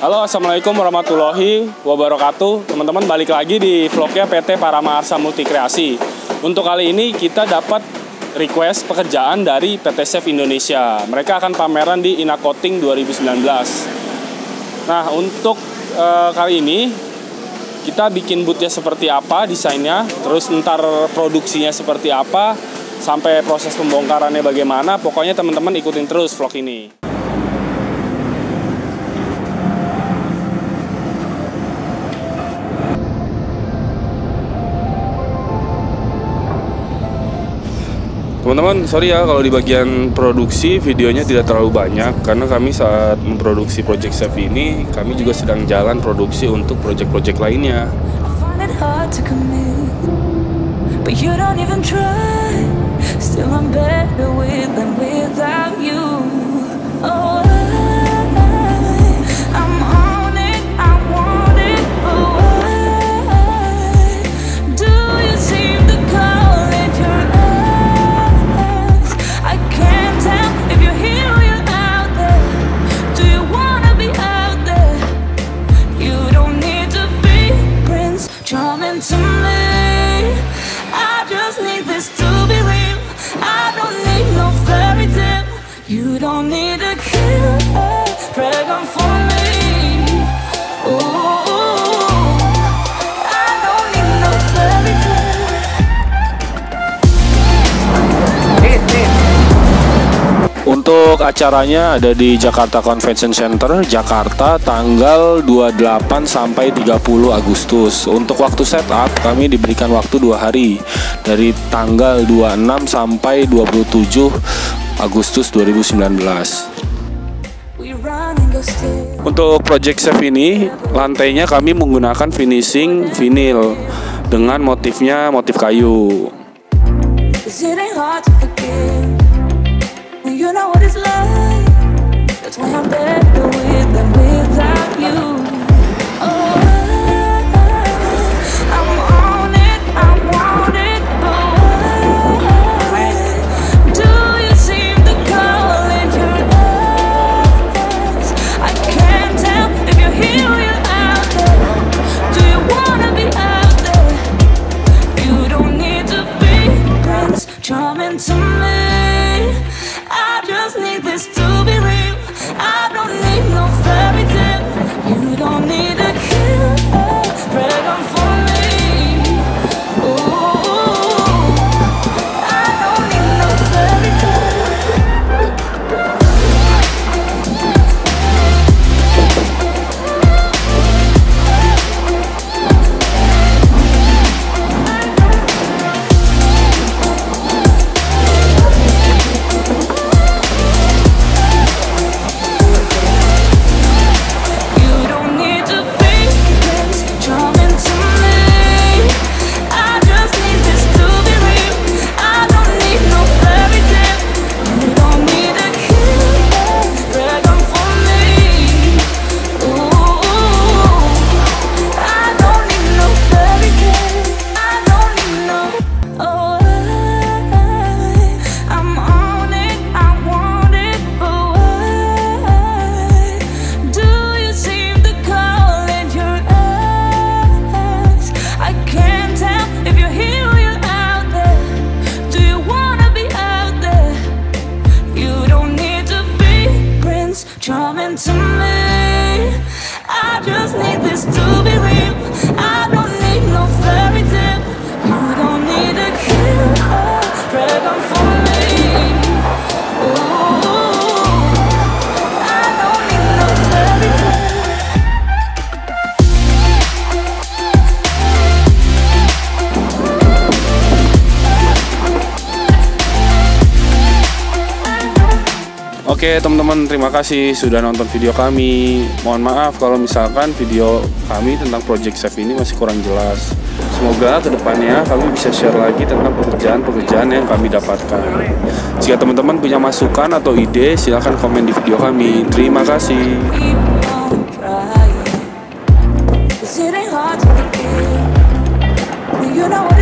Halo, assalamualaikum warahmatullahi wabarakatuh. Teman-teman, balik lagi di vlognya PT Paramaharsa Multikreasi. Untuk kali ini kita dapat request pekerjaan dari PT Chef Indonesia. Mereka akan pameran di Inacoating 2019. Nah, untuk kali ini kita bikin boothnya seperti apa desainnya, terus ntar produksinya seperti apa, sampai proses pembongkarannya bagaimana. Pokoknya teman-teman ikutin terus vlog ini. Teman-teman, sorry ya kalau di bagian produksi videonya tidak terlalu banyak, karena kami saat memproduksi Project Chef ini, kami juga sedang jalan produksi untuk project-project lainnya. You don't need a killer, pregnant for me. Ooh, I don't need no fairy tale. Untuk acaranya ada di Jakarta Convention Center, Jakarta, tanggal 28 sampai 30 Agustus. Untuk waktu setup, kami diberikan waktu 2 hari, dari tanggal 26 sampai 27 Agustus 2019. Untuk Project Chef ini, lantainya kami menggunakan finishing vinil dengan motifnya motif kayu. Charming to me, I just need this to be real. I don't need no fairy tale. You don't need a killer, pregnant for me. Ooh, I don't need no fairy tale. Charming to me, I just need this to be real. I don't need no fairy tale. You don't need a killer, pregnant for me. Ooh, I don't need no fairy tale. Oke teman-teman, terima kasih sudah nonton video kami. Mohon maaf kalau misalkan video kami tentang Project Chef ini masih kurang jelas. Semoga kedepannya kami bisa share lagi tentang pekerjaan-pekerjaan yang kami dapatkan. Jika teman-teman punya masukan atau ide, silahkan komen di video kami. Terima kasih.